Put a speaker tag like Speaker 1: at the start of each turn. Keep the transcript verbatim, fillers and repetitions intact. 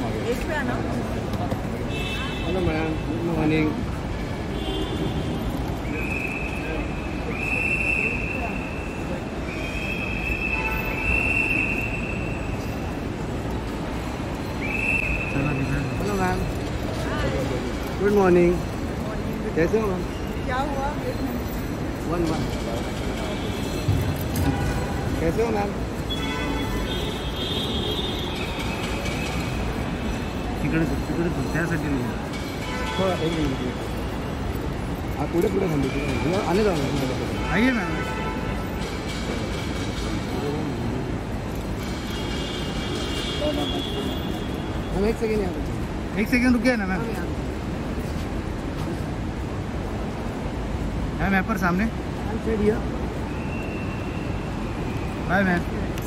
Speaker 1: एक पे आना।
Speaker 2: Hello ma'am, good morning. Hello ma'am, good morning. कैसे हो मैम?
Speaker 1: क्या हुआ?
Speaker 2: वन वन कैसे हो मैम?
Speaker 3: तिकडे तिकडे त्यासाठी
Speaker 2: थोड़ा एक मिनट हाँ पुढे पुढे थांबे आने जाओ
Speaker 3: आइए ना।
Speaker 2: हम एक सेकेंड यहाँ
Speaker 3: एक सेकंड रुकिए ना मैम। मैम यहाँ पर सामने।
Speaker 2: पे
Speaker 3: बाय मैम।